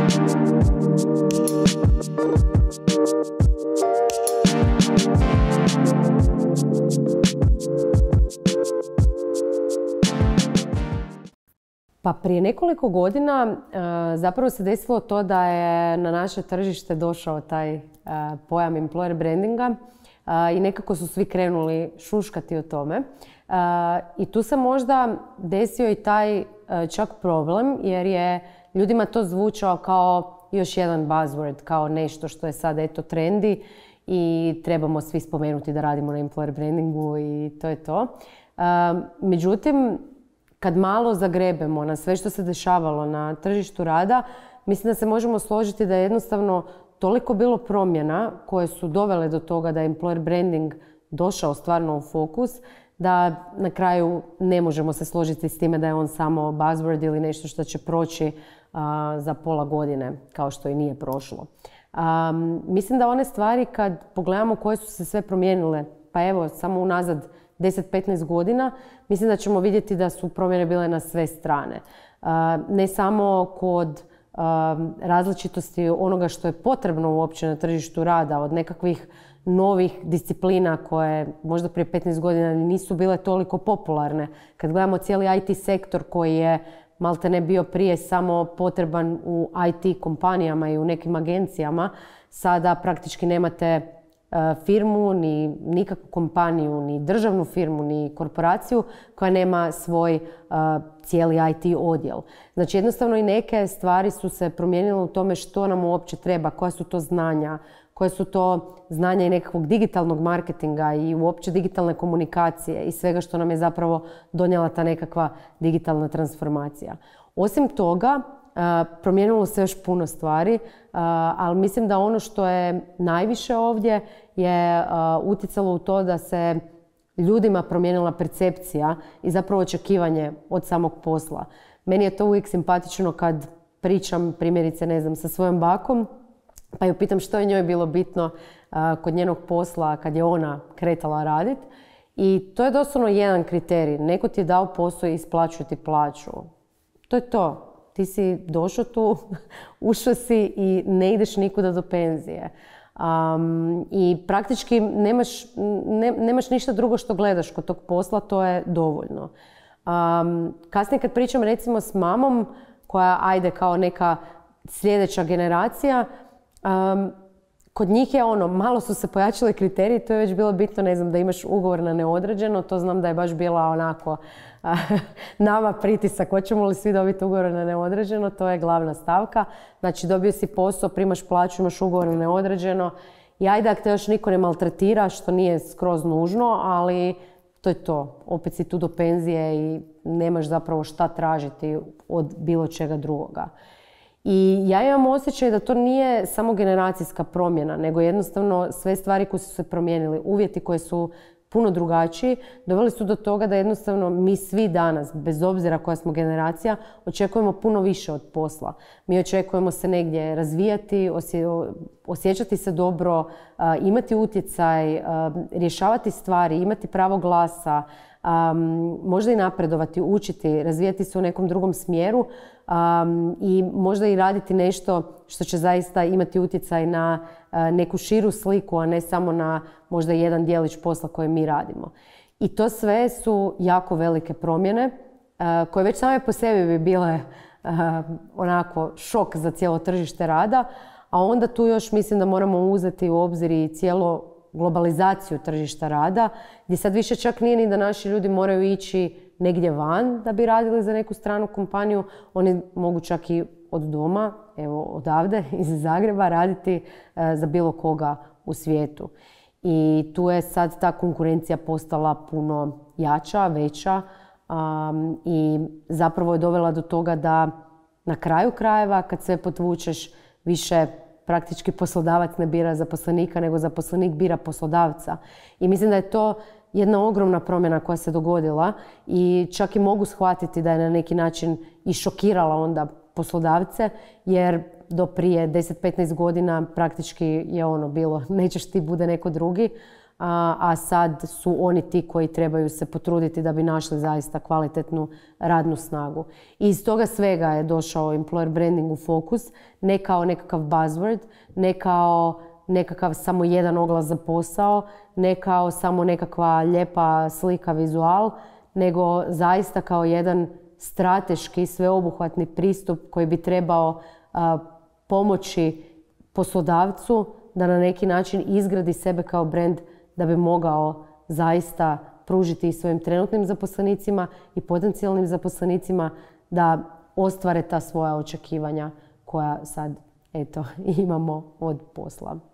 Pa prije nekoliko godina zapravo se desilo to da je na naše tržište došao taj pojam employer brandinga i nekako su svi krenuli šuškati o tome. I tu se možda desio i taj čak problem jer je ljudima to zvučao kao još jedan buzzword, kao nešto što je sad eto trendi i trebamo svi spomenuti da radimo na employer brandingu i to je to. Međutim, kad malo zagrebemo na sve što se dešavalo na tržištu rada, mislim da se možemo složiti da je jednostavno toliko bilo promjena koje su dovele do toga da je employer branding došao stvarno u fokus, da na kraju ne možemo se složiti s time da je on samo buzzword ili nešto što će proći za pola godine, kao što i nije prošlo. Mislim da one stvari kad pogledamo koje su se sve promijenile, pa evo samo unazad 10-15 godina, mislim da ćemo vidjeti da su promjene bile na sve strane. Ne samo kod različitosti onoga što je potrebno uopće na tržištu rada, od nekakvih novih disciplina koje možda prije 15 godina nisu bile toliko popularne. Kad gledamo cijeli IT sektor koji je maltene bio prije samo potreban u IT kompanijama i u nekim agencijama, sada praktički nemate firmu, ni nikakvu kompaniju, ni državnu firmu, ni korporaciju koja nema svoj cijeli IT odjel. Znači jednostavno i neke stvari su se promijenile u tome što nam uopće treba, koja su to znanja, koje su to znanja i nekakvog digitalnog marketinga i uopće digitalne komunikacije i svega što nam je zapravo donijela ta nekakva digitalna transformacija. Osim toga, promijenilo se još puno stvari, ali mislim da ono što je najviše ovdje je utjecalo u to da se ljudima promijenila percepcija i zapravo očekivanje od samog posla. Meni je to uvijek simpatično kad pričam primjerice, ne znam, sa svojom bakom, pa ju pitam što je njoj bilo bitno kod njenog posla kad je ona kretala radit. I to je doslovno jedan kriterij. Neko ti je dao posao i isplaćuje ti plaću. To je to. Ti si došao tu, ušao si i ne ideš nikuda do penzije. I praktički nemaš ništa drugo što gledaš kod tog posla, to je dovoljno. Kasnije kad pričam recimo s mamom, koja ajde kao neka sljedeća generacija, kod njih je malo su se pojačali kriteriji, to je već bilo bitno, ne znam, da imaš ugovor na neodređeno, to znam da je baš bila onako nama pritisak, hoćemo li svi dobiti ugovor na neodređeno, to je glavna stavka. Znači dobio si posao, primaš plaću, imaš ugovor na neodređeno i ajde ako te još niko ne maltretira, što nije skroz nužno, ali to je to. Opet si tu do penzije i nemaš zapravo šta tražiti od bilo čega drugoga. I ja imam osjećaj da to nije samo generacijska promjena, nego jednostavno sve stvari koje su se promijenili, uvjeti koji su puno drugačiji, doveli su do toga da jednostavno mi svi danas, bez obzira koja smo generacija, očekujemo puno više od posla. Mi očekujemo se negdje razvijati, osjećati se dobro, imati utjecaj, rješavati stvari, imati pravo glasa, možda i napredovati, učiti, razvijati se u nekom drugom smjeru i možda i raditi nešto što će zaista imati utjecaj na neku širu sliku, a ne samo na možda jedan djelić posla koji mi radimo. I to sve su jako velike promjene koje već same po sebi bi bile onako šok za cijelo tržište rada, a onda tu još mislim da moramo uzeti u obzir i cijelo globalizaciju tržišta rada, gdje sad više čak nije ni da naši ljudi moraju ići negdje van da bi radili za neku stranu kompaniju. Oni mogu čak i od doma, evo odavde, iz Zagreba, raditi za bilo koga u svijetu. I tu je sad ta konkurencija postala puno jača, veća i zapravo je dovela do toga da na kraju krajeva, kad sve potvučeš, više praktički poslodavac ne bira zaposlenika, nego zaposlenik bira poslodavca. I mislim da je to jedna ogromna promjena koja se dogodila i čak i mogu shvatiti da je na neki način i šokirala onda poslodavce, jer do prije 10-15 godina praktički je bilo nećeš ti, bude neko drugi. a sad su oni ti koji trebaju se potruditi da bi našli zaista kvalitetnu radnu snagu. I iz toga svega je došao employer branding u fokus, ne kao nekakav buzzword, ne kao nekakav samo jedan oglas za posao, ne kao samo nekakva lijepa slika, vizual, nego zaista kao jedan strateški, sveobuhvatni pristup koji bi trebao pomoći poslodavcu da na neki način izgradi sebe kao brand da bi mogao zaista pružiti i svojim trenutnim zaposlenicima i potencijalnim zaposlenicima da ostvare ta svoja očekivanja koja sad imamo od posla.